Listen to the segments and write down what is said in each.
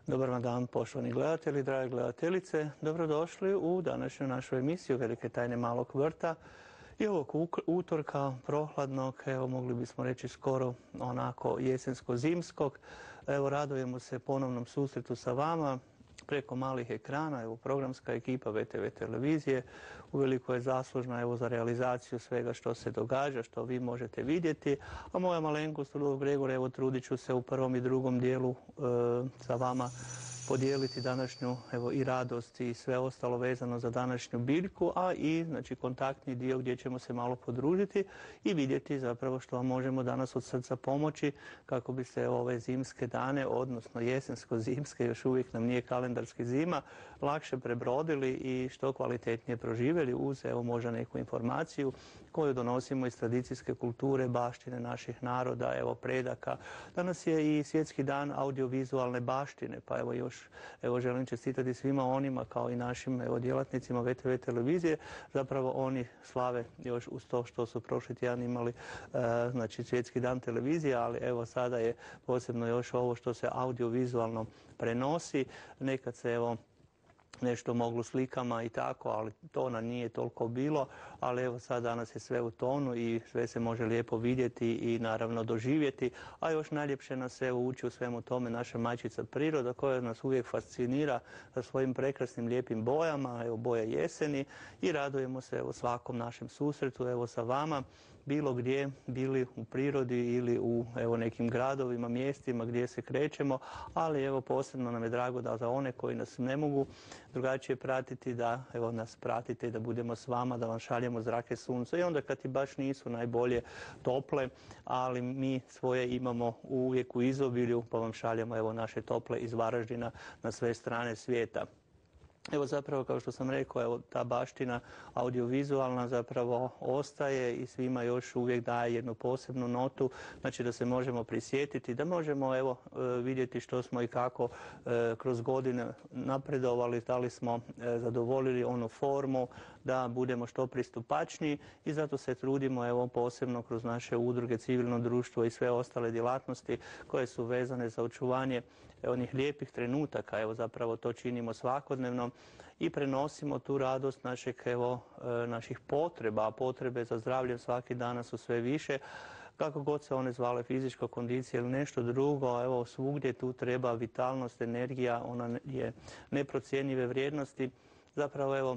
Dobar vam dan, poštovani gledatelji, drage gledateljice. Dobrodošli u današnju našu emisiju Velike tajne malog vrta. I ovog utorka, prohladnog, evo mogli bismo reći skoro onako jesensko-zimskog. Evo radujemo se ponovnom susretu sa vama preko malih ekrana. Evo programska ekipa VTV televizije uveliko je zaslužna evo za realizaciju svega što se događa, što vi možete vidjeti. A moja malenkost Rudolf Gregor, evo trudit ću se u prvom i drugom dijelu sa vama podijeliti današnju evo i radost i sve ostalo vezano za današnju biljku, a i znači kontaktni dio gdje ćemo se malo podružiti i vidjeti zapravo što vam možemo danas od srca pomoći kako bi se ove zimske dane, odnosno jesensko-zimske, još uvijek nam nije kalendarski zima, lakše prebrodili i što kvalitetnije proživjeli uz evo možda neku informaciju koju donosimo iz tradicijske kulture, baštine naših naroda, evo predaka. Danas je i svjetski dan audiovizualne baštine, pa evo želim čestitati svima onima kao i našim evo djelatnicima VTV televizije. Zapravo oni slave još uz to što su prošli tjedan imali znači svjetski dan televizije, ali evo sada je posebno još ovo što se audiovizualno prenosi. Nekad se evo nešto moglo slikama i tako, ali tona nije toliko bilo, ali evo sad danas je sve u tonu i sve se može lijepo vidjeti i naravno doživjeti, a još najljepše nas evo uči u svemu tome naša majčica priroda koja nas uvijek fascinira sa svojim prekrasnim lijepim bojama, evo boje jeseni i radujemo se evo svakom našem susretu, evo sa vama, bilo gdje, bili u prirodi ili u evo nekim gradovima, mjestima gdje se krećemo, ali evo posebno nam je drago da za one koji nas ne mogu drugačije pratiti, da evo nas pratite i da budemo s vama, da vam šaljemo zrake sunca i onda kad ti baš nisu najbolje tople, ali mi svoje imamo uvijek u izobilju, pa vam šaljemo evo naše tople iz Varaždina na sve strane svijeta. Evo zapravo kao što sam rekao, evo ta baština audiovizualna zapravo ostaje i svima još uvijek daje jednu posebnu notu, znači da se možemo prisjetiti, da možemo evo vidjeti što smo i kako kroz godine napredovali, da li smo zadovoljili onu formu, da budemo što pristupačniji i zato se trudimo evo posebno kroz naše udruge, civilno društvo i sve ostale djelatnosti koje su vezane za očuvanje onih lijepih trenutaka, evo zapravo to činimo svakodnevno i prenosimo tu radost naših potreba, a potrebe za zdravljem svaki dana su sve više, kako god se one zvale, fizička kondicija ili nešto drugo, evo svugdje tu treba vitalnost, energija, ona je neprocjenjive vrijednosti, zapravo evo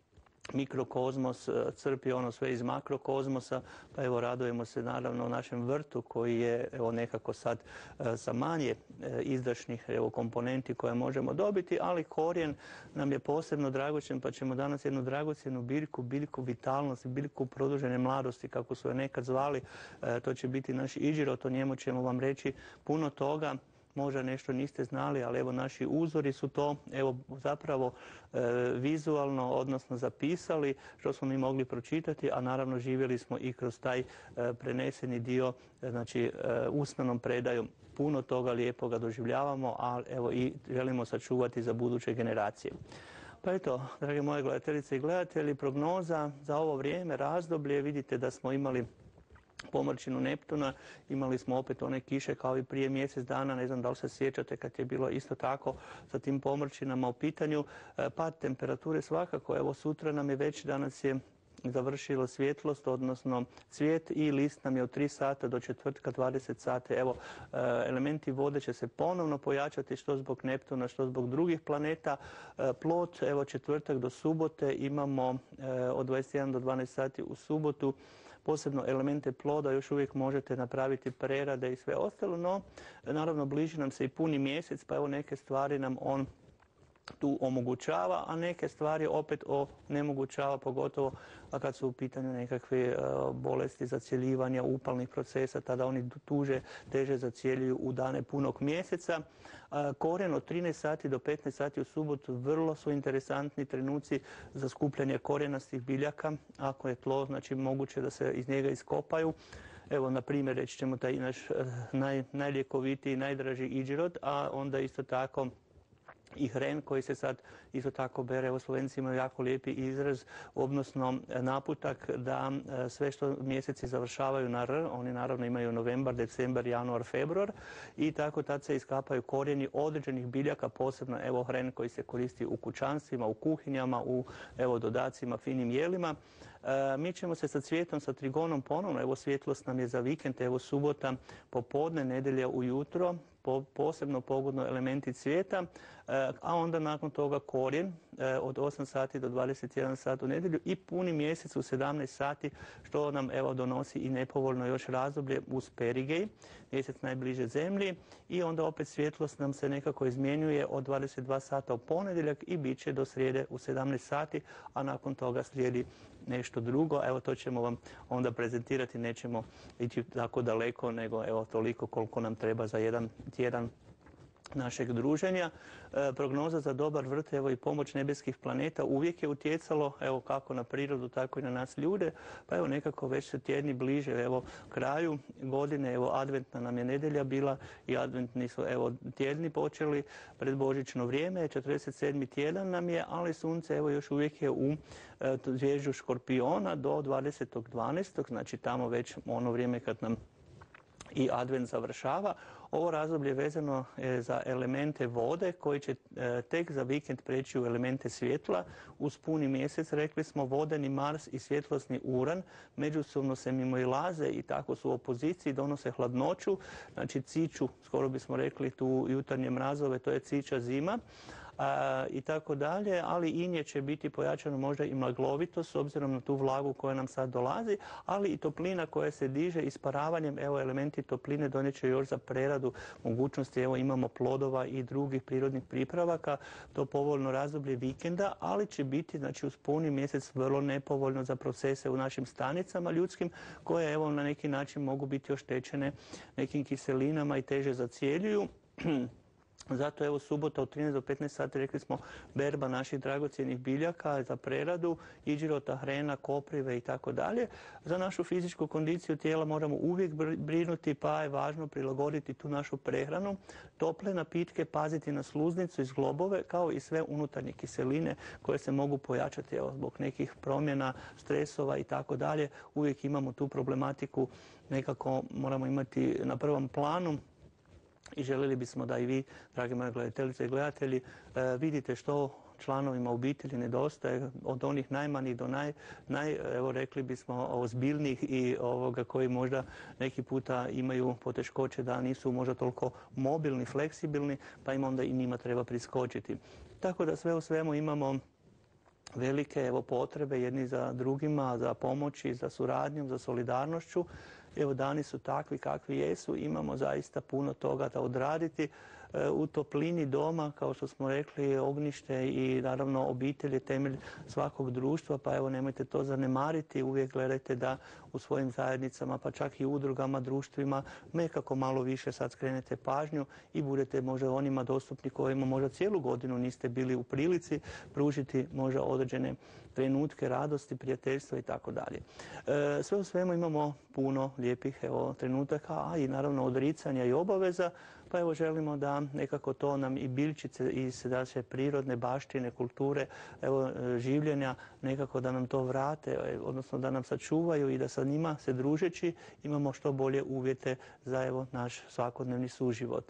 mikrokozmos crpi ono sve iz makrokozmosa, pa evo radujemo se naravno našem vrtu koji je evo nekako sad sa manje izdašnih evo komponenti koje možemo dobiti, ali korijen nam je posebno dragocjen, pa ćemo danas jednu dragocjenu biljku vitalnosti, biljku produžene mladosti kako su je nekad zvali, to će biti naš iđirot, o njemu ćemo vam reći puno toga. Možda nešto niste znali, ali evo naši uzori su to evo zapravo vizualno, odnosno zapisali što smo mi mogli pročitati, a naravno živjeli smo i kroz taj preneseni dio, znači usmenom predajom puno toga lijepoga doživljavamo, a evo i želimo sačuvati za buduće generacije. Pa eto, drage moje gledateljice i gledatelji, prognoza za ovo vrijeme, razdoblje, vidite da smo imali pomrčinu Neptuna, imali smo opet one kiše kao i prije mjesec dana, ne znam da li se sjećate kad je bilo isto tako sa tim pomrčinama u pitanju, pad temperature svakako, evo sutra nam je već, danas je završilo svjetlost, odnosno cvijet i list nam je od 3 sata do četvrtka 20 sati. Evo, elementi vode će se ponovno pojačati što zbog Neptuna, što zbog drugih planeta. Plod, evo četvrtak do subote imamo od 21 do 12 sati u subotu. Posebno elemente ploda još uvijek možete napraviti prerade i sve ostalo, no naravno bliži nam se i puni mjesec, pa evo neke stvari nam on tu omogućava, a neke stvari opet onemogućava, pogotovo kad su u pitanju nekakve bolesti zacjeljivanja, upalnih procesa, tada oni teže zacjeljuju u dane punog mjeseca. Korijen od 13 sati do 15 sati u subotu vrlo su interesantni trenuci za skupljanje korijenastih biljaka, ako je tlo, znači moguće da se iz njega iskopaju. Evo, na primjer, reći ćemo taj naš najljekovitiji, najdraži iđirot, a onda isto tako i hren koji se sad isto tako bere. Evo, Slovenci imaju jako lijepi izraz, odnosno naputak da sve što mjeseci završavaju na R, oni naravno imaju novembar, decembar, januar, februar i tako tad se iskapaju korijeni određenih biljaka, posebno evo hren koji se koristi u kućanstvima, u kuhinjama, u evo dodacima, finim jelima. Mi ćemo se sa cvijetom, sa trigonom ponovno, evo svjetlost nam je za vikend, evo subota popodne, nedjelja ujutro, posebno pogodno elementi cvijeta, a onda nakon toga korijen od 8 sati do 21 sat u nedjelju i puni mjesec u 17 sati, što nam evo donosi i nepovoljno još razdoblje uz perigej, mjesec najbliže zemlji, i onda opet svjetlost nam se nekako izmjenjuje od 22 sata u ponedjeljak i bit će do srijede u 17 sati, a nakon toga slijedi nešto drugo. Evo, to ćemo vam onda prezentirati, nećemo ići tako daleko, nego evo toliko koliko nam treba za jedan tjedan našeg druženja. Prognoza za dobar vrt, evo i pomoć nebeskih planeta uvijek je utjecalo, evo kako na prirodu, tako i na nas ljude, pa evo nekako već se tjedni bliže, evo kraju godine, evo adventna nam je nedjelja bila i adventni su evo tjedni počeli, predbožićno vrijeme, 47. tjedan nam je, ali sunce evo još uvijek je u zvježđu Škorpiona do 20.12., znači tamo već ono vrijeme kad nam i advent završava. Ovo razdoblje je vezano za elemente vode koji će tek za vikend preći u elemente svjetla. Uz puni mjesec, rekli smo, vodeni Mars i svjetlosni Uran međusobno se mimoilaze i tako su u opoziciji, donose hladnoću, znači ciču, skoro bismo rekli tu jutarnje mrazove, to je ciča zima. I tako dalje, ali inje će biti pojačano možda i maglovito s obzirom na tu vlagu koja nam sad dolazi, ali i toplina koja se diže isparavanjem, evo elementi topline donijet će još za preradu mogućnosti, evo imamo plodova i drugih prirodnih pripravaka, to povoljno razdoblje vikenda, ali će biti znači uz puni mjesec vrlo nepovoljno za procese u našim stanicama ljudskim, koje evo na neki način mogu biti oštećene nekim kiselinama i teže zacjeljuju. Zato evo subota od 13 do 15 sati, rekli smo, berba naših dragocjenih biljaka za preradu, iđirota, hrena, koprive i tako dalje. Za našu fizičku kondiciju tijela moramo uvijek brinuti, pa je važno prilagoditi tu našu prehranu. Tople napitke, paziti na sluznicu i zglobove, kao i sve unutarnje kiseline koje se mogu pojačati evo, zbog nekih promjena, stresova i tako dalje. Uvijek imamo tu problematiku, nekako moramo imati na prvom planu. I željeli bismo da i vi, dragi moje gledateljice i gledatelji, vidite što članovima obitelji nedostaje, od onih najmanjih do evo rekli bismo, ozbiljnih i koji možda neki puta imaju poteškoće da nisu možda toliko mobilni, fleksibilni, pa im onda i njima treba priskočiti. Tako da sve u svemu imamo velike evo potrebe jedni za drugima, za pomoći, za suradnjom, za solidarnošću. Evo dani su takvi kakvi jesu, imamo zaista puno toga da odraditi. U toplini doma, kao što smo rekli, ognjište i naravno obitelj je temelj svakog društva, pa evo nemojte to zanemariti, uvijek gledajte da u svojim zajednicama, pa čak i udrugama, društvima, nekako malo više sad skrenete pažnju i budete možda onima dostupni kojima možda cijelu godinu niste bili u prilici pružiti možda određene trenutke radosti, prijateljstva i tako dalje. Sve u svemu imamo puno lijepih evo trenutaka, a i naravno odricanja i obaveza, pa evo želimo da nekako to nam i biljčice iz naše prirodne baštine, kulture, evo življenja, nekako da nam to vrate, odnosno da nam sačuvaju i da sa njima se družeći imamo što bolje uvjete za evo naš svakodnevni suživot.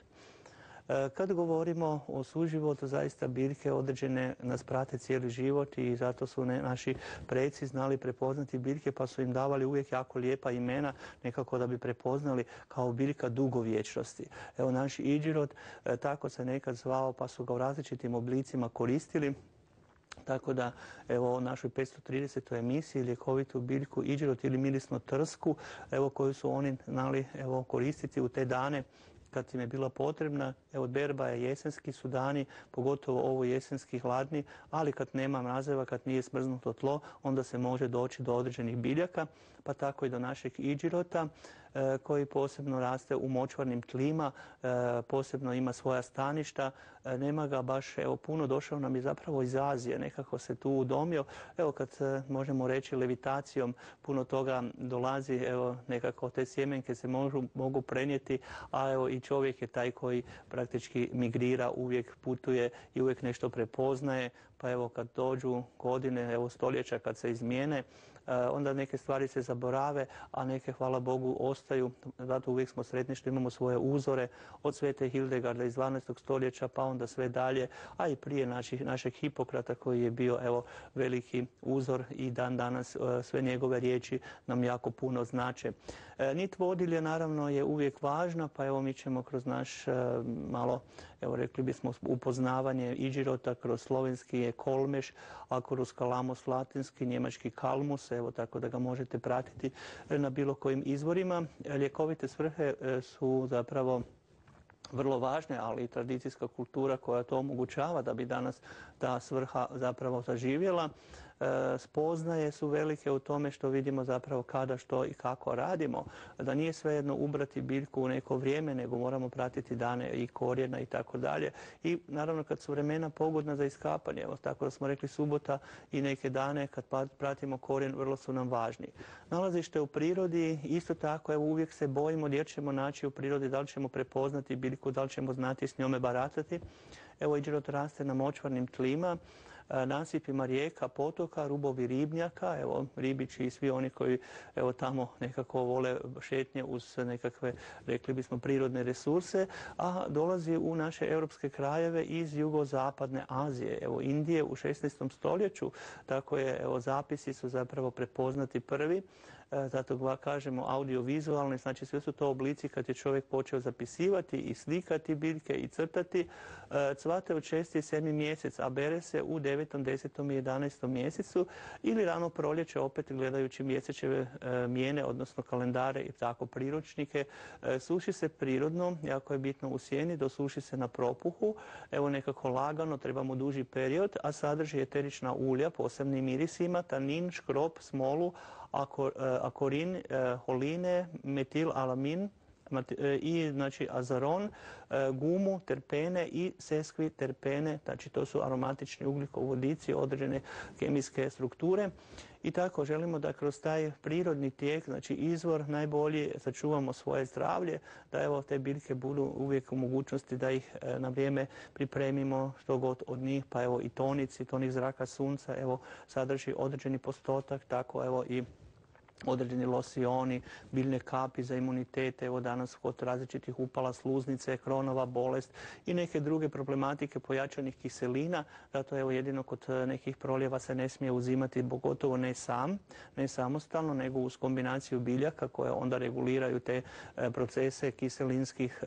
Kad govorimo o suživotu, zaista biljke određene nas prate cijeli život i zato su naši preci znali prepoznati biljke, pa su im davali uvijek jako lijepa imena nekako da bi prepoznali kao biljka dugovječnosti. Evo naš iđirot, tako se nekad zvao, pa su ga u različitim oblicima koristili. Tako da, evo, u našoj 530. emisiji ljekovitu biljku iđirot ili mirisnu trsku, evo, koju su oni znali evo, koristiti u te dane kad im je bila potrebna. Evo, berba je jesenski su dani, pogotovo ovo jesenski hladni, ali kad nema mrazeva, kad nije smrznuto tlo, onda se može doći do određenih biljaka, pa tako i do našeg iđirota. koji posebno raste u močvarnim tlima, posebno ima svoja staništa, nema ga baš puno, došao nam je zapravo iz Azije, nekako se tu udomio. Evo kad možemo reći levitacijom puno toga dolazi, nekako te sjemenke se mogu prenijeti, a i čovjek je taj koji praktički migrira, uvijek putuje i uvijek nešto prepoznaje, pa kad dođu godine, stoljeća kad se izmijene, onda neke stvari se zaborave, a neke, hvala Bogu, ostaju. Zato uvijek smo sretni što imamo svoje uzore od Svete Hildegarda iz 12. stoljeća pa onda sve dalje, a i prije našeg Hipokrata koji je bio veliki uzor i dan danas sve njegove riječi nam jako puno znače. Nit vodilje naravno je uvijek važna, pa mi ćemo kroz naš malo, rekli bismo, upoznavanje Iđirota, kroz slovenski je Kolmeš, a kroz Kalamos latinski, njemački Kalmus, tako da ga možete pratiti na bilo kojim izvorima. Ljekovite svrhe su zapravo vrlo važne, ali i tradicijska kultura koja to omogućava da bi danas ta svrha zapravo zaživjela. Spoznaje su velike u tome što vidimo zapravo kada, što i kako radimo. Da nije svejedno ubrati biljku u neko vrijeme, nego moramo pratiti dane i korijena i tako dalje. I naravno kad su vremena pogodna za iskapanje, tako da smo rekli subota i neke dane kad pratimo korijen vrlo su nam važni. Nalazište u prirodi, isto tako uvijek se bojimo gdje ćemo naći u prirodi, da li ćemo prepoznati biljku, da li ćemo znati s njome baratati. Iđirot raste na močvarnim tlima, nasipima rijeka, potoka, rubovi ribnjaka, ribići i svi oni koji tamo nekako vole šetnje uz nekakve, rekli bismo, prirodne resurse, a dolazi u naše europske krajeve iz jugozapadne Azije, Indije u 16. stoljeću, tako je, zapisi su zapravo prepoznati prvi. Zato kažemo audiovizualni, znači sve su to oblici kad je čovjek počeo zapisivati i slikati biljke i crtati. Cvate od 6. i 7. mjesec, a bere se u 9., 10. i 11. mjesecu ili rano proljeće, opet gledajući mjesečeve mijene, odnosno kalendare i tako priručnike. Suši se prirodno, jako je bitno u sjeni, dosuši se na propuhu, nekako lagano, trebamo duži period, a sadrži eterična ulja, posebnim mirisima, tanin, škrop, smolu, akorin, holine, metilalamin i znači azaron, gumu, terpene i seskvi terpene, znači to su aromatični ugljikovodici određene kemijske strukture. I tako želimo da kroz taj prirodni tijek, znači izvor najbolji, sačuvamo svoje zdravlje, da te biljke budu uvijek u mogućnosti da ih na vrijeme pripremimo što god od njih, pa i tonici, tonik zraka sunca, sadrži određeni postotak, tako i određeni losioni, biljne kapi za imunitet, danas kod različitih upala sluznice, kronova bolest i neke druge problematike pojačanih kiselina. Zato jedino kod nekih proljeva se ne smije uzimati, pogotovo ne samostalno, nego uz kombinaciju biljaka koje onda reguliraju te procese kiselinskih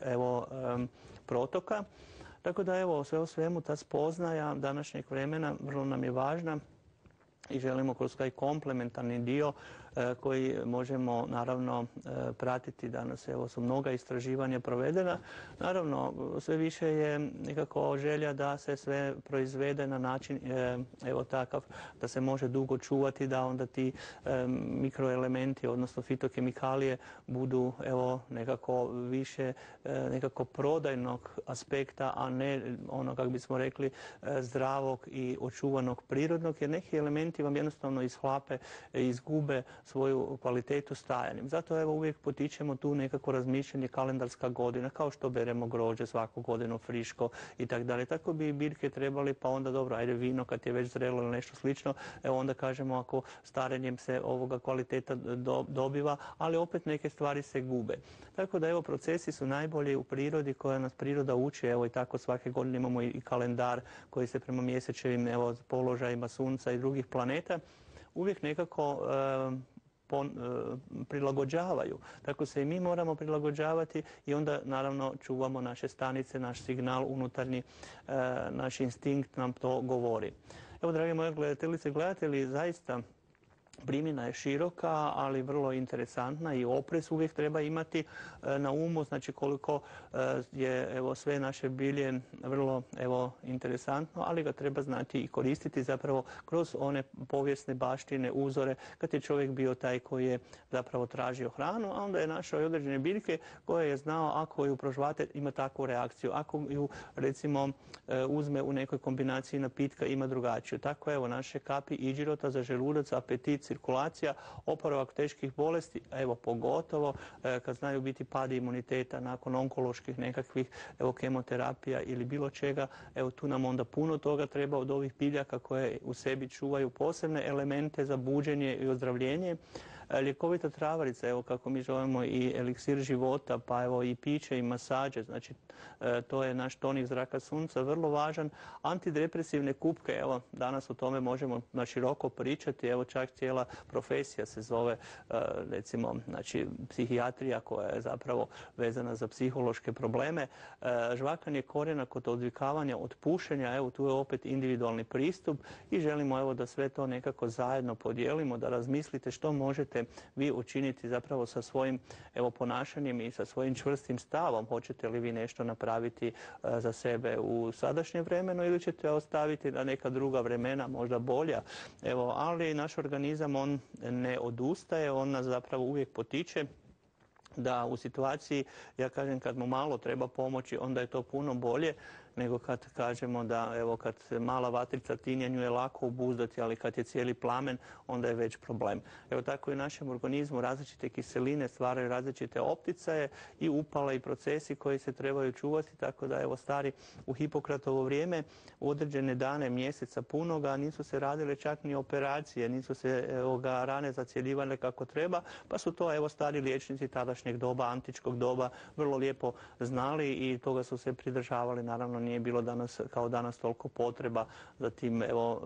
protoka. Tako da sve u svemu ta spoznaja današnjeg vremena vrlo nam je važna i želimo kroz taj komplementarni dio koji možemo naravno pratiti. Danas su mnoga istraživanja provedena. Naravno, sve više je nekako želja da se sve proizvede na način takav da se može dugo čuvati, da onda ti mikroelementi, odnosno fitokemikalije budu nekako više nekako prodajnog aspekta, a ne ono, kako bismo rekli, zdravog i očuvanog prirodnog, jer neki elementi vam jednostavno ishlape, izgube svoju kvalitetu stajanjem. Zato uvijek potičemo tu nekako razmišljanje kalendarska godina, kao što beremo grožđe svaku godinu friško i tako dalje. Tako bi i biljke trebali, pa onda dobro, ajde vino kad je već zrelo ili nešto slično, onda kažemo ako starenjem se ovoga kvaliteta dobiva, ali opet neke stvari se gube. Tako da procesi su najbolji u prirodi koja nas priroda uči, i tako svake godine imamo i kalendar koji se prema mjesečevim položajima sunca i drugih planeta uvijek nekako prilagođavaju. Tako se i mi moramo prilagođavati i onda naravno čuvamo naše stanice, naš signal unutarnji, naš instinkt nam to govori. Dragi moje gledateljice i gledatelji, zaista Primjena je široka, ali vrlo interesantna i oprez uvijek treba imati na umu, znači koliko je evo sve naše bilje vrlo evo interesantno, ali ga treba znati i koristiti zapravo kroz one povijesne baštine, uzore, kad je čovjek bio taj koji je zapravo tražio hranu, a onda je našao i određene biljke koje je znao ako ju prožvate ima takvu reakciju, ako ju recimo uzme u nekoj kombinaciji napitka ima drugačiju. Tako evo naše kapi iđirota za želudac, apetit, cirkulacija, oporavak teških bolesti, evo pogotovo kad znaju biti pad imuniteta nakon onkoloških nekakvih evo kemoterapija ili bilo čega, evo tu nam onda puno toga treba od ovih biljaka koje u sebi čuvaju posebne elemente za buđenje i ozdravljenje. Ljekovita travarica, evo kako mi zovemo i eliksir života, pa evo i piće i masaže, znači to je naš tonik zraka sunca, vrlo važan. Antidepresivne kupke, evo danas o tome možemo na široko pričati, evo čak cijela profesija se zove recimo znači psihijatrija koja je zapravo vezana za psihološke probleme. Žvakanje korijena kod odvikavanja od pušenja, evo tu je opet individualni pristup i želimo evo da sve to nekako zajedno podijelimo, da razmislite što možete vi učiniti zapravo sa svojim evo ponašanjem i sa svojim čvrstim stavom. Hoćete li vi nešto napraviti za sebe u sadašnjem vremenu ili ćete ostaviti na neka druga vremena, možda bolja. Evo, ali naš organizam on ne odustaje, on nas zapravo uvijek potiče da u situaciji, ja kažem kad mu malo treba pomoći, onda je to puno bolje nego kad kažemo da evo kad mala vatrica tinja nju je lako obuzdati, ali kad je cijeli plamen onda je već problem. Evo tako i u našem organizmu različite kiseline stvaraju različite opticaje i upale i procesi koji se trebaju čuvati, tako da evo stari u Hipokratovo vrijeme u određene dane mjeseca punoga nisu se radile čak ni operacije, nisu se rane zacjeljivale kako treba, pa su to evo stari liječnici tadašnjeg doba, antičkog doba vrlo lijepo znali i toga su se pridržavali. Naravno nije bilo danas kao danas toliko potreba za tim evo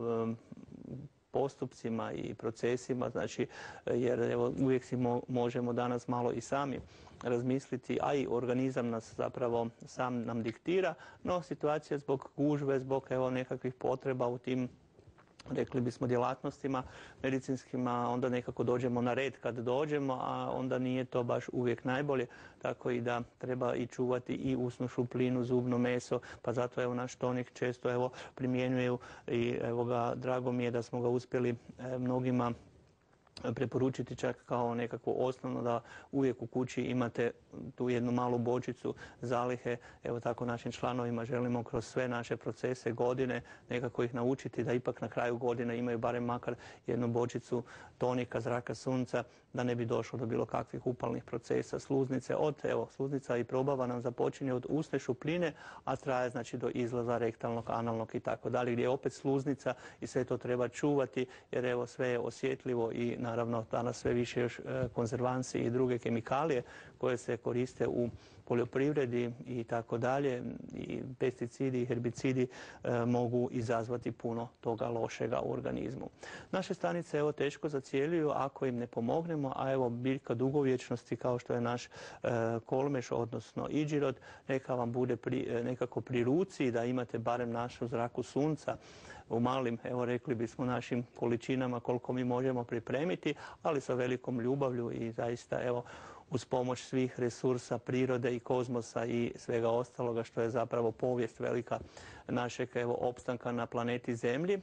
postupcima i procesima, znači jer evo uvijek si možemo danas malo i sami razmisliti, a i organizam nas zapravo sam nam diktira, no situacija zbog gužve, zbog evo nekakvih potreba u tim rekli bismo djelatnostima medicinskima, onda nekako dođemo na red kad dođemo, a onda nije to baš uvijek najbolje, tako i da treba i čuvati i usnu šupljinu, zubno meso, pa zato evo naš tonik često evo primjenjuju i evo ga, drago mi je da smo ga uspjeli mnogima preporučiti čak kao nekakvo osnovno da uvijek u kući imate tu jednu malu bočicu zalihe. Evo tako našim članovima želimo kroz sve naše procese godine nekako ih naučiti da ipak na kraju godine imaju barem makar jednu bočicu tonika zraka sunca da ne bi došlo do bilo kakvih upalnih procesa. Sluznice sluznica i probava nam započinje od usne šupljine, a traje znači do izlaza rektalnog, analnog i tako dalje, gdje je opet sluznica i sve to treba čuvati jer evo sve je osjetljivo i naravno danas sve više još konzervansi i druge kemikalije koje se koriste u poljoprivredi i tako dalje, i pesticidi i herbicidi mogu izazvati puno toga lošega u organizmu. Naše stanice evo teško zacjeljuju ako im ne pomognemo, a evo biljka dugovječnosti kao što je naš kolmeš, odnosno iđirot, neka vam bude nekako pri ruci da imate barem našu zraku sunca u malim, evo rekli bismo našim količinama koliko mi možemo pripremiti, ali sa velikom ljubavlju i zaista evo uz pomoć svih resursa prirode i kozmosa i svega ostaloga što je zapravo povijest velika našeg evo opstanka na planeti Zemlji.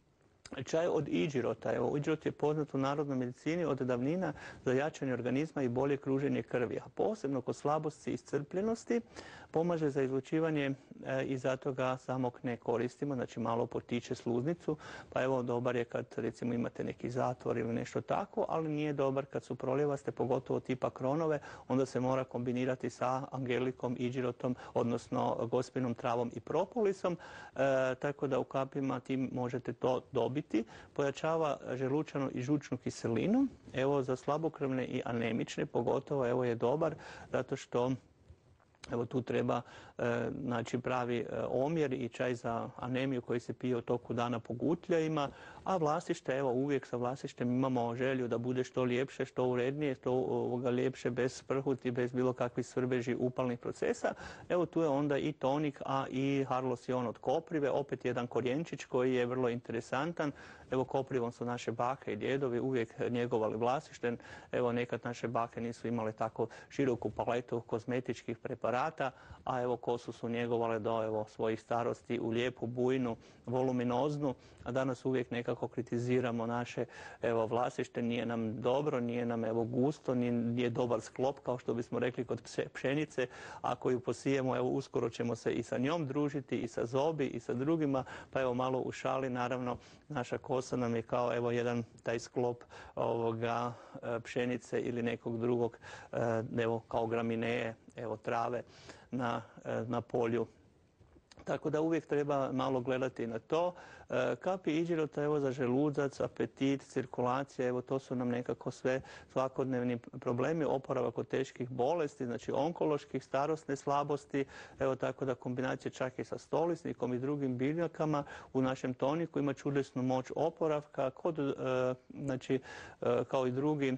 Čaj od iđirota. Evo, iđirot je poznat u narodnoj medicini od davnina za jačanje organizma i bolje kruženje krvi, a posebno kod slabosti i iscrpljenosti pomaže za izlučivanje i zato ga samog ne koristimo, znači malo potiče sluznicu, pa evo dobar je kad recimo imate neki zatvor ili nešto tako, ali nije dobar kad su proljevaste, pogotovo tipa kronove, onda se mora kombinirati sa angelikom, iđirotom, odnosno gospinom travom i propolisom, tako da u kapima tim možete to dobiti. Pojačava želučanu i žučnu kiselinu, evo za slabokrvne i anemične, pogotovo evo je dobar zato što Evo tu treba znači pravi omjer i čaj za anemiju koji se pije u toku dana po gutljajima, a vlasište, evo uvijek sa vlasištem imamo želju da bude što ljepše, što urednije, što ljepše bez sprhuti, bez bilo kakvih svrbeži upalnih procesa. Evo tu je onda i tonik, a i harlosion od koprive, opet jedan korijenčić koji je vrlo interesantan. Evo koprivom su naše bake i djedovi uvijek njegovali vlasište. Evo nekad naše bake nisu imale tako široku paletu kozmetičkih preparata, a evo kosu su njegovale do evo svojih starosti u lijepu, bujnu, voluminoznu, a danas uvijek nekako kritiziramo naše evo vlasište, nije nam dobro, nije nam evo gusto, nije dobar sklop kao što bismo rekli kod pšenice. Ako ju posijemo, evo uskoro ćemo se i sa njom družiti, i sa zobi, i sa drugima, pa evo malo u šali, naravno naša kosa nam je kao evo jedan taj sklop pšenice ili nekog drugog evo kao gramineje, evo trave na polju. Tako da uvijek treba malo gledati na to. Kapi iđirota evo za želudac, apetit, cirkulacija, evo to su nam nekako sve svakodnevni problemi, oporavak od teških bolesti, znači onkoloških, starosne slabosti, evo tako da kombinacija čak i sa stolisnikom i drugim biljakama u našem toniku ima čudesnu moć oporavka, znači kao i drugi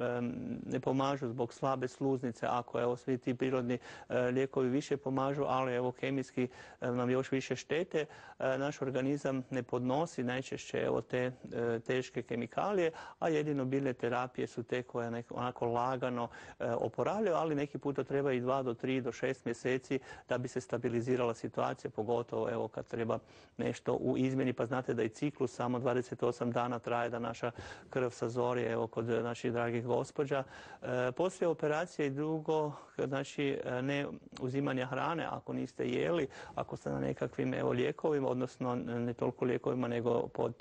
ne pomažu zbog slabe sluznice, ako evo svi ti prirodni lijekovi više pomažu, ali evo kemijski nam još više štete. Naš organizam ne podnosi najčešće evo te teške kemikalije, a jedino biljne terapije su te koje onako lagano oporavljaju, ali neki puta treba i 2 do 3 do 6 mjeseci da bi se stabilizirala situacija, pogotovo evo kad treba nešto u izmjeni, pa znate da i ciklus samo 28 dana traje da naša krv sazori evo kod naših dragih gospođa. Poslije operacije i drugo, znači ne uzimanja hrane, ako niste jeli, ako ste na nekakvim evo lijekovima, odnosno ne toliko lijekovima nego pod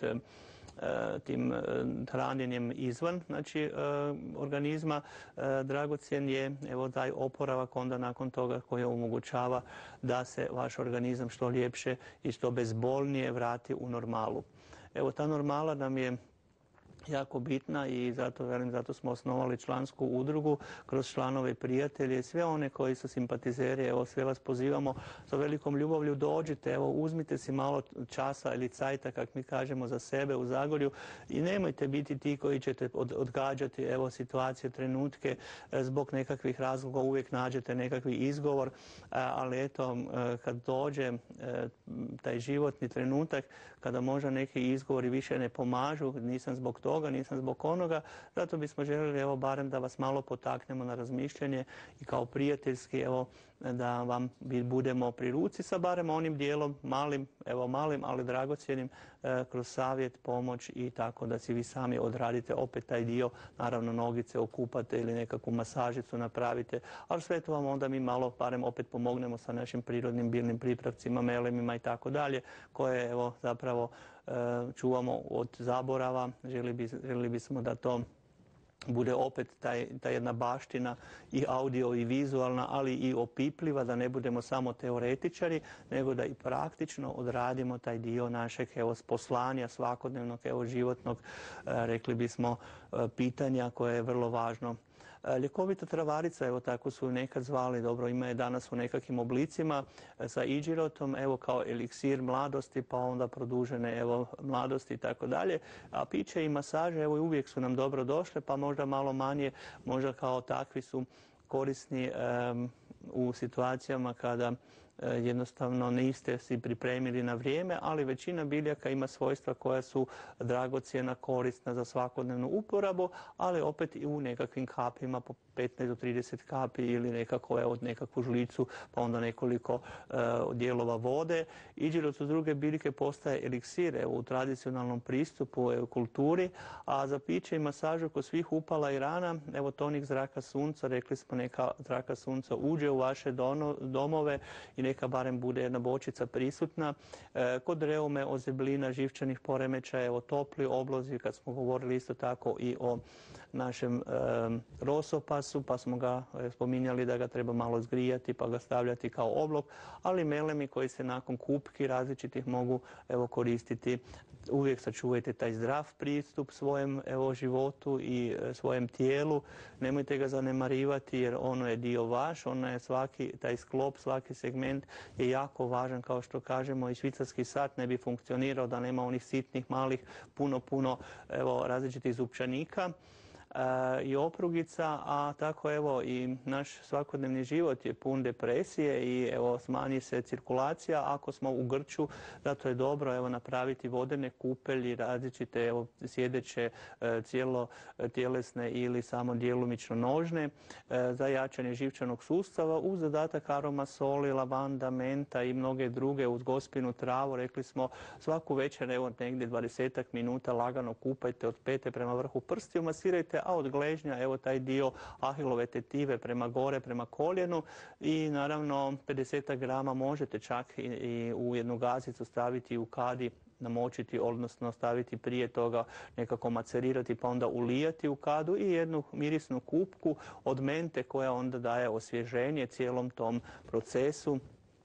tim hranjenjem izvan znači organizma, dragocjen je evo taj oporavak onda nakon toga koji omogućava da se vaš organizam što ljepše i što bezbolnije vrati u normalu. Evo ta normala nam je jako bitna i zato smo osnovali člansku udrugu kroz članove i prijatelje, sve one koji su simpatizeri, evo sve vas pozivamo sa velikom ljubavlju dođite, evo uzmite si malo časa ili cajta, kak mi kažemo, za sebe u Zagorju i nemojte biti ti koji ćete odgađati evo situacije, trenutke, zbog nekakvih razloga uvijek nađete nekakvi izgovor, ali eto kad dođe taj životni trenutak kada možda neki izgovori više ne pomažu, nisam zbog toga, nisam zbog onoga, zato bismo željeli evo barem da vas malo potaknemo na razmišljanje i kao prijateljski evo da vam budemo pri ruci sa barem onim dijelom malim, ali dragocjenim kroz savjet, pomoć i tako da si vi sami odradite opet taj dio, naravno nogice okupate ili nekakvu masažicu napravite, ali sve to vam onda mi malo barem opet pomognemo sa našim prirodnim biljnim pripravcima, melemima i tako dalje, koje evo zapravo čuvamo od zaborava. Željeli bismo da to bude opet ta jedna baština i audio i vizualna, ali i opipljiva, da ne budemo samo teoretičari, nego da i praktično odradimo taj dio našeg poslanja svakodnevnog životnog, rekli bismo, pitanja koje je vrlo važno. Ljekovita travarica, evo tako su nekad zvali, dobro ima je danas u nekakvim oblicima sa iđirotom, evo kao eliksir mladosti, pa onda produžene evo mladosti i tako dalje. A piće i masaže, evo uvijek su nam dobro došle, pa možda malo manje, možda kao takvi su korisni u situacijama kada jednostavno niste si pripremili na vrijeme, ali većina biljaka ima svojstva koja su dragocjena, korisna za svakodnevnu uporabu, ali opet i u nekakvim kapima po 15 do 30 kapi ili nekakvu žlicu, pa onda nekoliko dijelova vode. Iđirot od druge biljke postaje eliksir u tradicionalnom pristupu u kulturi, a za piće i masažu kod svih upala i rana, evo tonik zraka sunca, rekli smo neka zraka sunca uđe u vaše domove i neka barem bude jedna bočica prisutna. Kod reume, ozeblina, živčanih poremećaja, evo topli oblozi, kad smo govorili isto tako i o našem rosopasu, pa smo ga spominjali da ga treba malo zgrijati pa ga stavljati kao oblog, ali melemi koji se nakon kupki različitih mogu koristiti. Uvijek sačuvajte taj zdrav pristup svojem životu i svojem tijelu. Nemojte ga zanemarivati jer ono je dio vaš, ono je svaki taj sklop, svaki segment je jako važan, kao što kažemo, i švicarski sat ne bi funkcionirao da nema onih sitnih, malih, puno različitih zupčanika i oprugica, a tako i naš svakodnevni život je pun depresije i smanji se cirkulacija ako smo u grču, zato je dobro napraviti vodene kupelji, različite sjedeće, cijelotjelesne ili samo djelomično nožne za jačanje živčanog sustava uz dodatak aroma soli, lavanda, menta i mnoge druge uz gospinu travu. Rekli smo svaku večer negdje 20 minuta lagano kupajte od pete prema vrhu prstiju, masirajte, a od gležnja taj dio ahilove tetive prema gore, prema koljenu i naravno 50 grama možete čak i u jednu gazicu staviti u kadi, namočiti, odnosno staviti prije toga, nekako macerirati pa onda ulijati u kadu i jednu mirisnu kupku od mente koja onda daje osvježenje cijelom tom procesu.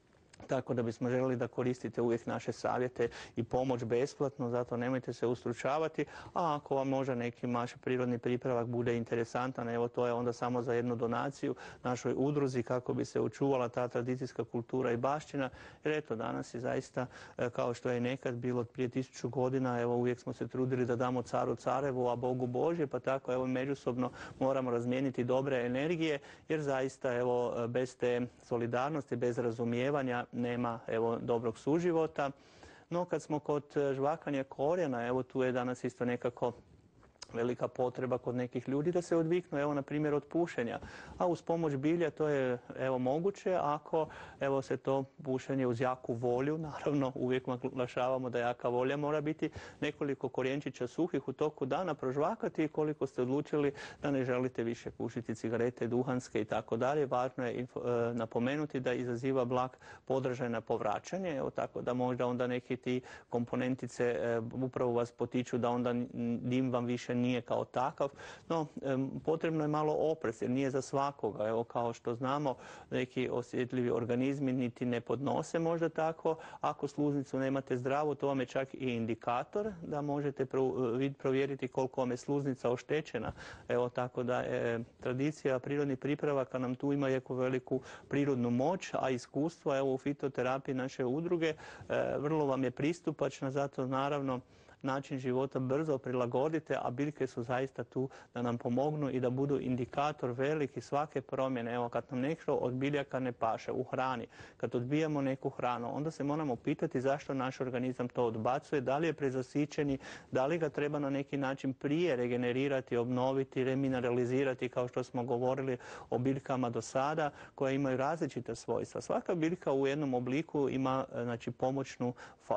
Tako da bismo željeli da koristite uvijek naše savjete i pomoć besplatno, zato nemojte se ustručavati, a ako vam možda neki naš prirodni pripravak bude interesantan, to je onda samo za jednu donaciju našoj udruzi kako bi se očuvala ta tradicijska kultura i baština, jer danas je zaista, kao što je nekad bilo prije 1000 godina, uvijek smo se trudili da damo caru carevu, a Bogu Božje, pa tako međusobno moramo razmijeniti dobre energije, jer zaista bez te solidarnosti, bez razumijevanja nema dobrog suživota. No kad smo kod žvakanja korijena, tu je danas isto nekako velika potreba kod nekih ljudi da se odviknu, na primjer od pušenja. A uz pomoć bilja to je moguće ako se to pušenje uz jaku volju, naravno uvijek naglašavamo da jaka volja mora biti, nekoliko korijenčića suhih u toku dana prožvakati, koliko ste odlučili da ne želite više pušiti cigarete, duhanske i tako dalje. Važno je napomenuti da izaziva blag podražaj na povraćanje, tako da možda onda neki ti komponentice upravo vas potiču da onda dim vam više nije kao takav, no potrebno je malo oprez jer nije za svakoga. Kao što znamo, neki osjetljivi organizmi niti ne podnose možda tako. Ako sluznicu nemate zdravu, to vam je čak i indikator da možete provjeriti koliko vam je sluznica oštećena. Tako da tradicija prirodnih pripravaka nam tu ima jako veliku prirodnu moć, a iskustvo u fitoterapiji naše udruge vrlo vam je pristupačna, zato naravno način života brzo prilagodite, a biljke su zaista tu da nam pomognu i da budu indikator veliki svake promjene. Kad nam nešto od biljaka ne paše u hrani, kad odbijamo neku hranu, onda se moramo pitati zašto naš organizam to odbacuje, da li je prezasićeni, da li ga treba na neki način prije regenerirati, obnoviti, remineralizirati, kao što smo govorili o biljkama do sada, koje imaju različita svojstva. Svaka biljka u jednom obliku ima pomoćnu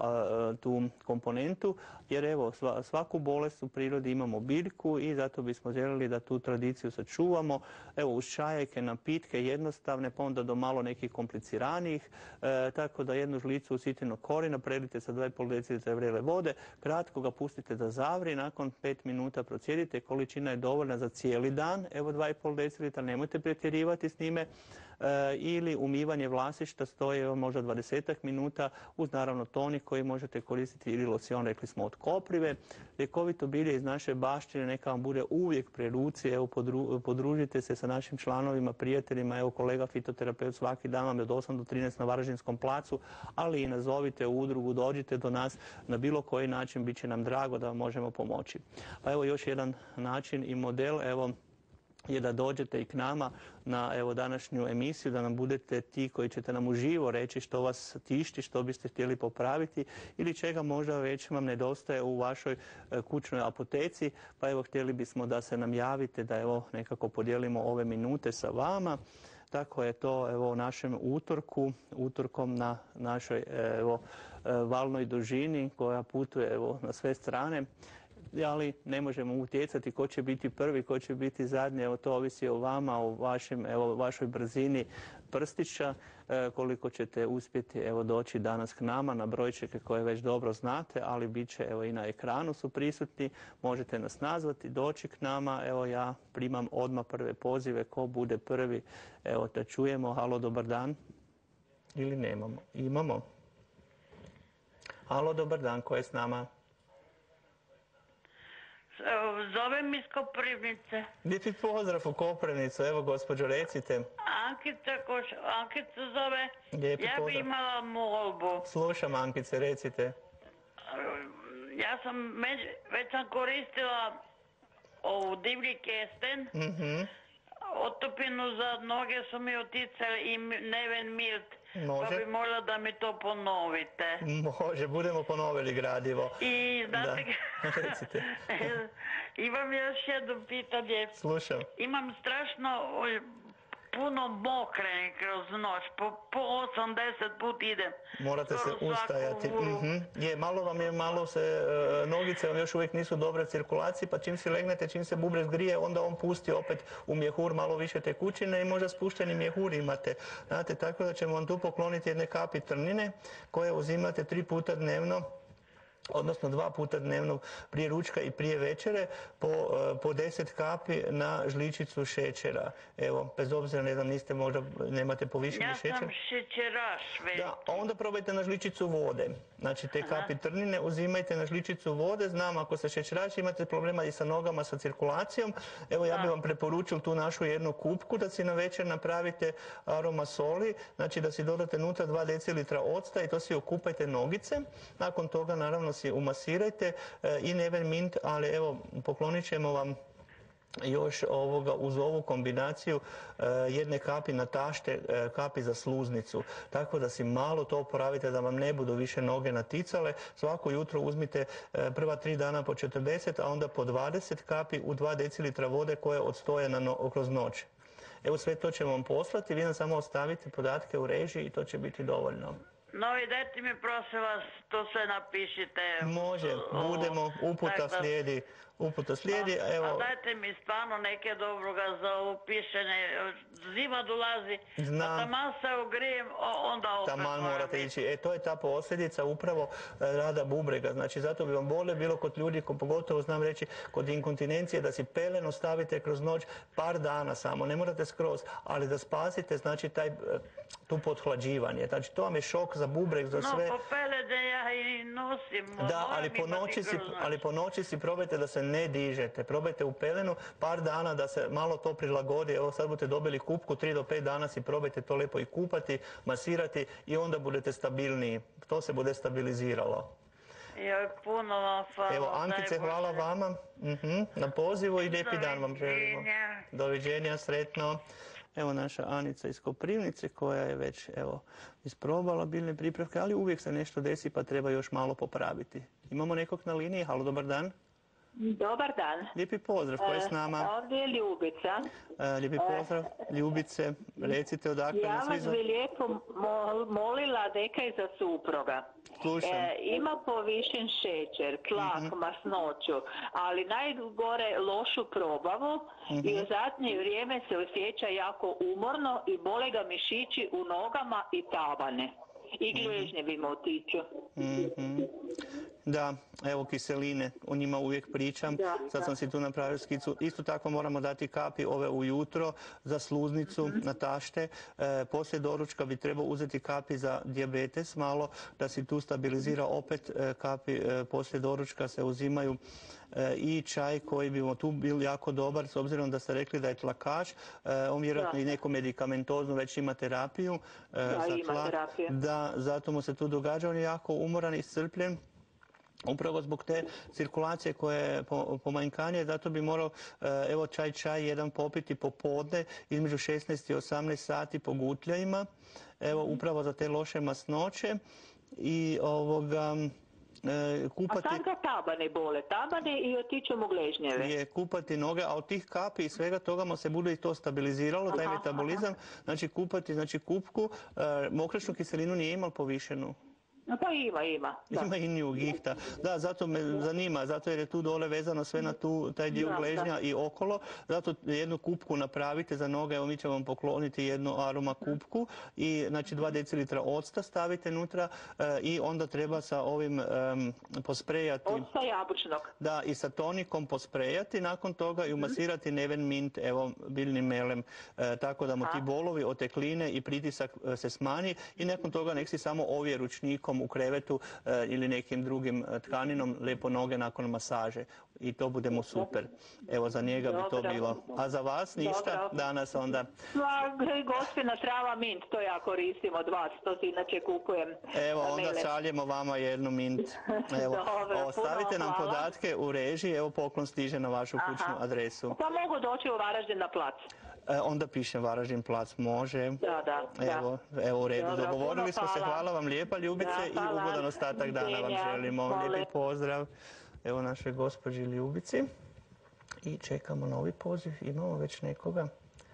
tu komponentu, jer svaku bolest u prirodi imamo biljku i zato bismo željeli da tu tradiciju sačuvamo. Uz čajeke, napitke jednostavne, pa onda do malo nekih kompliciranijih, tako da jednu žlicu usitnjenog korijena prelite sa 2,5 decilitra vrele vode, kratko ga pustite da zavri, nakon 5 minuta procijedite, količina je dovoljna za cijeli dan, 2,5 decilitra, nemojte pretjerivati s njime, ili umivanje vlasišta stoji možda 20 minuta uz naravno tonik koji možete koristiti ili losjon, rekli smo, od koprive. Ljekovito bilje iz naše baštine neka vam bude uvijek pri ruci, podružite se sa našim članovima, prijateljima, kolega fitoterapeut svaki dan vam je od 8 do 13 na Varaždinskom placu, ali i nazovite udrugu, dođite do nas na bilo koji način, bit će nam drago da vam možemo pomoći. Pa još jedan način i model, je da dođete i k nama na današnju emisiju, da nam budete ti koji ćete nam uživo reći što vas tišti, što biste htjeli popraviti ili čega možda već vam nedostaje u vašoj kućnoj apoteci. Pa htjeli bismo da se nam javite, da nekako podijelimo ove minute sa vama. Tako je to u našem utorkom na našoj valnoj dužini koja putuje na sve strane. ali ne možemo utjecati ko će biti prvi, ko će biti zadnji, evo to ovisi o vama, o vašoj brzini prstića, koliko ćete uspjeti doći danas k nama na brojčeke koje već dobro znate, ali bit će i na ekranu su prisutni, možete nas nazvati, doći k nama, evo ja primam odmah prve pozive, ko bude prvi, evo da čujemo, halo, dobar dan, ili nemamo, imamo. Halo, dobar dan, ko je s nama? Zovem iz Koprivnice. Lijepi pozdrav u Koprivnicu, evo gospođo recite. Ankica zove. Lijepi Ja bi imala molbu. Slušam Ankice, recite. Ja sam već sam koristila ovu divlji kesten. Otopinu za noge su mi oticali i Neven Milt. Može. Pa bi molila da mi to ponovite. Može, budemo ponovili gradivo. I znate, recite. Imam još jedno pitanje. Slušam. Imam strašno puno mokrenje kroz noć, po 80 put idem. Morate se ustajati. Malo se, nogice vam još uvijek nisu dobre u cirkulaciji, pa čim si legnete, čim se bubreg zgrije, onda on pusti opet u mjehur malo više tekućine i možda spušteni mjehur imate. Znate, tako da ćemo vam tu pokloniti jedne kapi trnine koje uzimate 3 puta dnevno, odnosno 2 puta dnevno prije ručka i prije večere po 10 kapi na žličicu šećera. Evo, bez obzira, ne znam, nemate povišeni šećer. Ja sam šećeraš već. Da, onda probajte na žličicu vode. Znači, te kapi trnine uzimajte na žličicu vode. Znam, ako se šećeraš, imate problema i sa nogama, sa cirkulacijom. Evo, ja bih vam preporučil tu našu jednu kupku da si na večer napravite aroma soli. Znači, da si dodate unutra 2 decilitra octa i to si okupajte nogice. Nakon toga, naravno, si umasirajte i Neven Mint, ali evo, poklonit ćemo vam još uz ovu kombinaciju jedne kapi na tašte, kapi za sluznicu. Tako da si malo to oporavite da vam ne budu više noge naticale. Svako jutro uzmite prva 3 dana po 40, a onda po 20 kapi u 2 decilitra vode koje odstoje kroz noć. Evo, sve to ćemo vam poslati, vi nam samo ostavite podatke u režiji i to će biti dovoljno. No i dajte mi, prosim vas, to sve napišite. Može, budemo, uputa slijedi. Evo. A dajte mi stvarno neke dobroga za ovo pišenje. Zima dolazi, a taman se ogrijem, onda opet taman morate ići. To je ta posljedica upravo rada bubrega. Znači, zato bi vam bolje bilo kod ljudi, pogotovo znam reći kod inkontinencije, da si peleno stavite kroz noć par dana samo. Ne morate skroz, ali da spasite, znači, tu pothlađivanje. Znači, to vam je šok za bubreg, za sve. No, po pelene ja i nosim. Da, ali po noći si probajte da se ne dižete. Probajte u pelenu par dana da se malo to prilagodi. Evo, sad budete dobili kupku, 3 do 5 dana si probajte to lijepo i kupati, masirati i onda budete stabilniji. To se bude stabiliziralo. Joj, puno vam hvala. Evo, Ankice, hvala vama na pozivu i lijepi dan vam želimo. Doviđenja, sretno. Evo naša Anica iz Koprivnice koja je već isprobala biljne pripravke, ali uvijek se nešto desi pa treba još malo popraviti. Imamo nekog na liniji, halo, dobar dan. Dobar dan. Lijepi pozdrav, ko je s nama? Ovdje je Ljubica. Lijepi pozdrav, Ljubice, recite odakle nas vi. Ja vas bi lijepo molila nekaj za supruga. Slušam. Ima povišen šećer, tlak, masnoću, ali najgore lošu probavu i u zadnje vrijeme se osjeća jako umorno i bole ga mišići u nogama i tabane. I gležnjevi mu otiču. Da, evo kiseline, o njima uvijek pričam. Sad sam si tu napravio skicu. Isto tako moramo dati kapi ove ujutro za sluznicu na tašte. Poslije doručka bi trebao uzeti kapi za dijabetes malo, da si tu stabilizira opet kapi. Poslije doručka se uzimaju i čaj koji bi tu bil jako dobar, s obzirom da ste rekli da je tlakač. On vjerojatno i neku medikamentoznu već ima terapiju. Ima terapiju. Da, zato mu se tu događa, on je jako umoran i iscrpljen. Upravo zbog te cirkulacije koje je pomanjkanje, zato bi morao čaj jedan popiti popodne između 16 i 18 sati po gutljajima, upravo za te loše masnoće i kupati... A sad ga tabane bole, tabane i otiču mu gležnjeve. Je kupati noge, a od tih kapi i svega toga mu se bude i to stabiliziralo, taj metabolizam. Znači kupati kupku, mokračnu kiselinu nije imao povišenu. Pa ima. Da. Ima i nju gihta. Da, zato me zanima, zato jer je tu dole vezano sve na taj dio gležnja i okolo. Zato jednu kupku napravite za noge, evo mi ćemo vam pokloniti jednu aroma kupku i znači 2 decilitra octa stavite unutra i onda treba sa ovim posprejati. Octa jabučnog. Da, i sa tonikom posprejati nakon toga i umasirati neven mint, evo biljnim melem, tako da mu ti bolovi, otekline i pritisak se smanji i nakon toga nek si samo ovije ručnikom u krevetu ili nekim drugim tkaninom lijepo noge nakon masaže i to bude mu super. Evo za njega bi to bilo. A za vas ništa danas onda? Gospina trava mint, to ja koristim od vas, to si inače kupujem. Evo onda šaljemo vama jednu mint. Evo, ostavite nam podatke u režiji, evo poklon stiže na vašu kućnu adresu. Pa mogu doći u Varaždin na plac. Onda pišem Varaždin plac, može. Da. Evo u redu, dogovorili smo se, hvala vam lijepa Ljubice i ugodan ostatak dana vam želimo. Lijepi pozdrav evo našoj gospođi Ljubici i čekamo novi poziv, imamo već nekoga.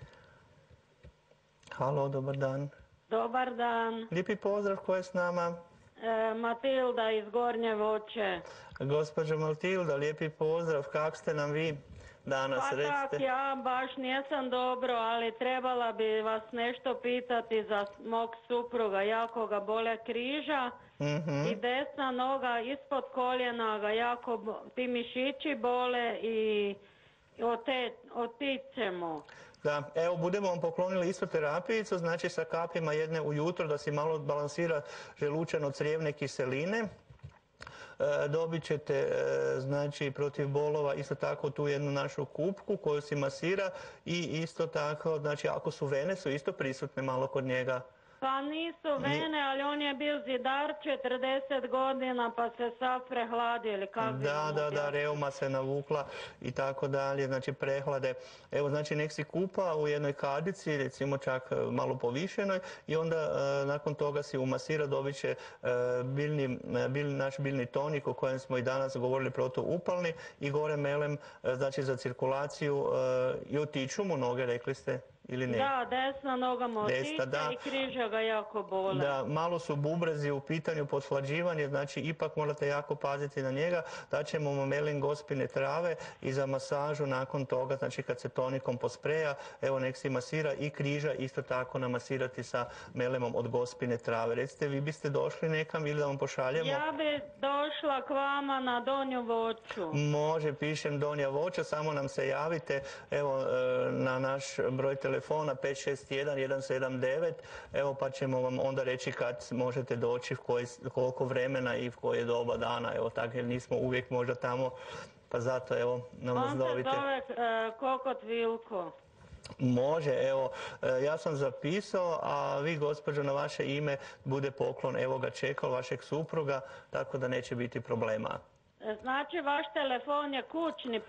Halo, dobar dan. Dobar dan. Lijepi pozdrav, ko je s nama? Matilda iz Gornje Voće. Gospođo Matilda, lijepi pozdrav, kako ste nam vi danas, Pa recite? tak, ja baš nisam dobro, ali trebala bi vas nešto pitati za mog supruga, jako ga bole križa i desna noga ispod koljena ga jako, ti mišići bole i otiče mu. Da, evo budemo vam poklonili isto terapijicu, znači sa kapima jedne ujutro da si malo balansira želučano-crijevne kiseline. Dobit ćete znači protiv bolova isto tako tu jednu našu kupku koju si masira i isto tako, znači ako su vene su isto prisutne malo kod njega. Pa nisu vene, ali on je bio zidar 40 godina pa se sad prehladio ili kako bi vam objasnila? Da, reuma se navukla i tako dalje, znači prehlade. Evo znači nek si kupa u jednoj kadici, recimo čak malo povišenoj i onda nakon toga si umasira, dobit će naš biljni tonik o kojem smo i danas govorili protuupalni i gore melem znači za cirkulaciju i otiču mu noge, rekli ste? Ili ne? Da, desna noga mu otiče i križa ga jako bole. Da, malo su bubrezi u pitanju pothlađivanje, znači ipak morate jako paziti na njega. Daćemo mu melin gospine trave i za masažu nakon toga, znači kad se tonikom pospreja, evo nek si masira i križa isto tako namasirati sa melemom od gospine trave. Recite, vi biste došli nekam ili da vam pošaljemo? Ja bi došla k vama na Donju Voću. Može, pišem Donja Voća, samo nam se javite, evo na naš broj telefona 561-179, evo pa ćemo vam onda reći kad možete doći, koliko vremena i koje doba dana, evo tako jer nismo uvijek možda tamo, pa zato evo nam nazovite. On se zove Kokot Vilko. Može, evo, ja sam zapisao, a vi gospođo na vaše ime bude poklon, evo ga čekao vašeg supruga, tako da neće biti problema. Znači vaš telefon je kućni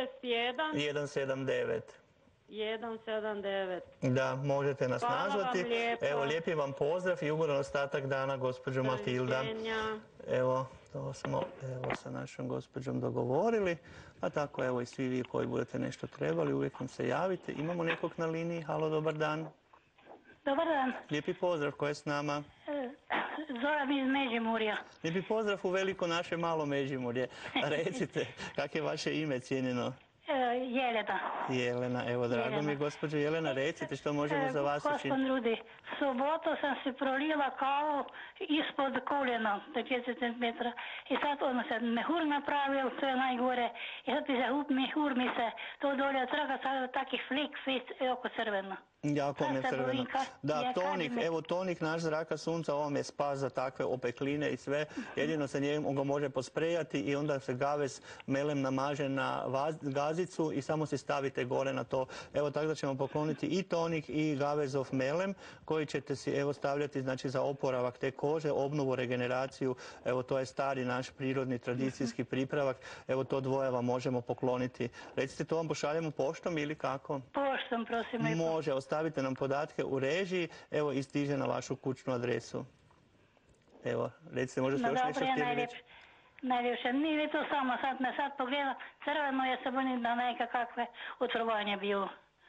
561 179. Da, možete nas nazvati. Evo, lijepi vam pozdrav i ugodan ostatak dana, gospođo Matilda. Evo, to smo sa našom gospođom dogovorili. A tako, evo i svi vi koji budete nešto trebali, uvijek nam se javite. Imamo nekog na liniji. Halo, dobar dan. Dobar dan. Lijepi pozdrav, ko je s nama? Zoran iz Međimurja. Lijepi pozdrav u veliko naše malo Međimurje. Recite, kak je vaše ime cijenjeno? Jelena. Jelena, evo drago mi je gospođo Jelena, recite što možemo za vas učiniti. Gospodin Rudi, subotu sam se prolila kavu ispod koljena, do 50 cm. I sad on se mehur napravio, to je najgore. I sad mehur mi se to dolje traga, sad takih flik, oko crveno. Jako mi je crveno. Da, tonik naš zraka sunca, ovo mi je spas za takve opekline i sve. Jedino se njemu ga može posprejati i onda se gavez melem namaže na gazicu i samo si stavite gore na to. Evo tako da ćemo pokloniti i tonik i gavezov melem koji ćete si evo stavljati znači za oporavak te kože, obnovu, regeneraciju. Evo to je stari naš prirodni tradicijski pripravak. Evo to dvoje vam možemo pokloniti. Recite, to vam pošaljemo poštom ili kako? Poštom, prosim. Može, ostavite nam podatke u režiji, evo i stiže na vašu kućnu adresu. Evo, recite, možda ste još nešto htjeli reći? Najljepše, nije to samo, sad me pogleda, crveno je se bojim da nekakve otrovanje bilo.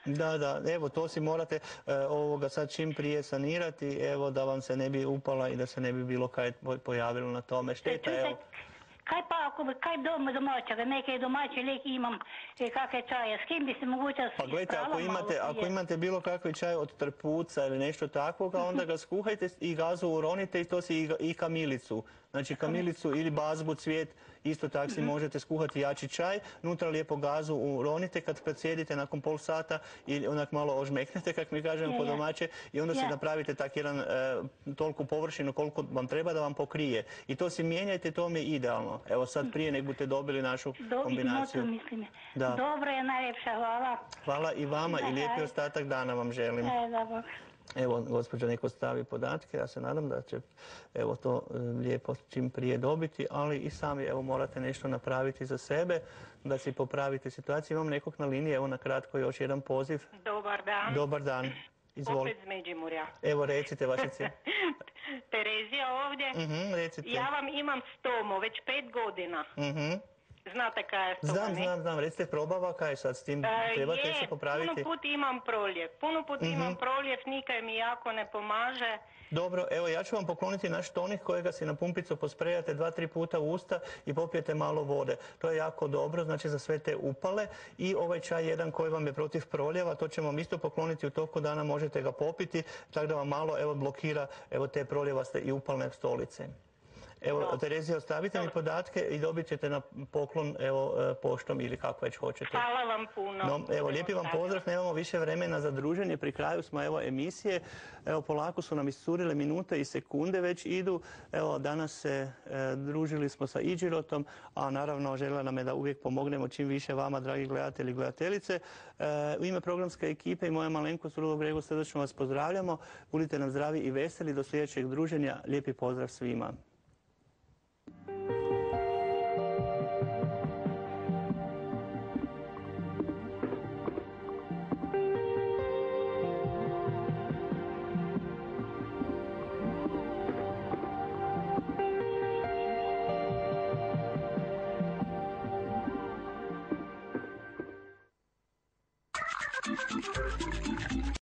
Da, evo to si morate sad čim prije sanirati, evo da vam se ne bi upala i da se ne bi bilo kaj pojavilo na tome. Šteta, evo. Kaj pa, kaj doma domačega, neke domaće lijek imam, kakve čaje, s kim bi se moguće Pa gledajte, ako imate bilo kakvi čaj od trpuca ili nešto takvoga, onda ga skuhajte i gazu uronite i to si i kamilicu. Znači kamilicu ili bazbu, cvijet, isto tako si možete skuhati jači čaj, unutra lijepo gazu uronite kad sjedite nakon pol sata i onak malo ožmeknete, kak mi kažemo po domaće, i onda si napravite tak jedan toliku površinu koliko vam treba da vam pokrije. I to si mijenjajte, to mi je idealno. Evo sad prije nek budete dobili našu kombinaciju. Dobro je, najljepša, hvala. Hvala i vama i lijepi ostatak dana vam želim. Evo, gospođa neko stavi podatke, ja se nadam da će evo to lijepo čim prije dobiti, ali i sami evo morate nešto napraviti za sebe, da si popravite situaciju. Imam nekog na liniji, evo na kratko još jedan poziv. Dobar dan. Dobar dan. Izvolite. Opet iz Međimurja. Evo recite vaše cijene. Terezija ovdje. Recite. Ja vam imam stomu već 5 godina. Znate kaj je stoma, ne? Znam. Recite, probava kaj sad s tim, trebate se popraviti? Puno put imam proljev, nikaj mi jako ne pomaže. Dobro, evo ja ću vam pokloniti naš tonik kojega si na pumpicu posprejate 2-3 puta u usta i popijete malo vode. To je jako dobro, znači za sve te upale. I ovaj čaj jedan koji vam je protiv proljeva, to ćemo vam isto pokloniti u toku dana, možete ga popiti, tako da vam malo evo blokira evo te proljevaste i upalne stolice. Evo, Terezija, ostavite mi podatke i dobit ćete na poklon poštom ili kako već hoćete. Hvala vam puno. Evo, lijepi vam pozdrav, nemamo više vremena za druženje, pri kraju smo evo emisije. Evo, polako su nam iscurile minute i sekunde već idu. Evo, danas se družili smo sa Iđirotom, a naravno željela nam je da uvijek pomognemo čim više vama, dragi gledatelji i gledateljice. U ime programske ekipe i moja malenkost Rudolf Grego srdačno vas pozdravljamo. Budite nam zdravi i veseli do sljedećeg druženja. Lijepi pozdrav svima.